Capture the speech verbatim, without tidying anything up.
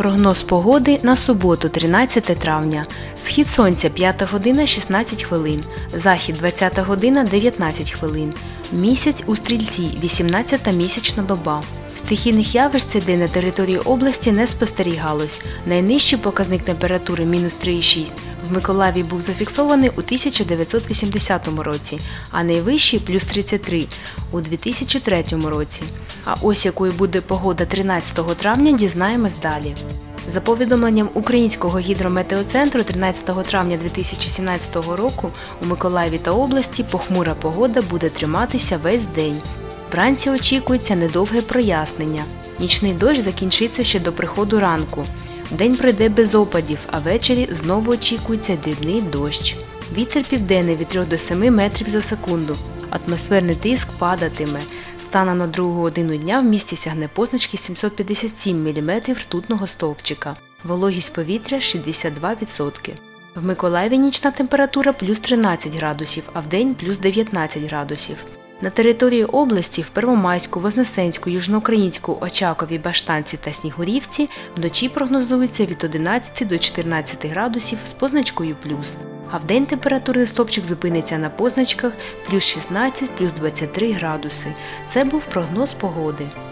Прогноз погоди на суботу, тринадцяте травня. Схід сонця п'ята година шістнадцять хвилин, захід двадцята година дев'ятнадцять хвилин. Місяць у Стрільці, вісімнадцята місячна доба. Стихійних явищ цей день на території області не спостерігалось. Найнижчий показник температури – мінус три цілих шість десятих в Миколаєві був зафіксований у тисяча дев'ятсот вісімдесятому році, а найвищий – плюс тридцять три у дві тисячі третьому році. А ось якою буде погода тринадцятого травня, дізнаємось далі. За повідомленням Українського гідрометеоцентру, тринадцятого травня дві тисячі сімнадцятого року у Миколаєві та області похмура погода буде триматися весь день. Вранці очікується недовге прояснення. Нічний дощ закінчиться ще до приходу ранку. День пройде без опадів, а ввечері знову очікується дрібний дощ. Вітер південний від трьох до семи метрів за секунду. Атмосферний тиск падатиме. Станом на другу годину дня в місті сягне позначки сімсот п'ятдесят сім міліметрів ртутного стовпчика. Вологість повітря – шістдесят два відсотки. В Миколаєві нічна температура – плюс тринадцять градусів, а вдень – плюс дев'ятнадцять градусів. На території області в Первомайську, Вознесенську, Южноукраїнську, Очакові, Баштанці та Снігурівці вночі прогнозується від одинадцяти до чотирнадцяти градусів з позначкою плюс. А вдень температурний стовпчик зупиниться на позначках плюс шістнадцять, плюс двадцять три градуси. Це був прогноз погоди.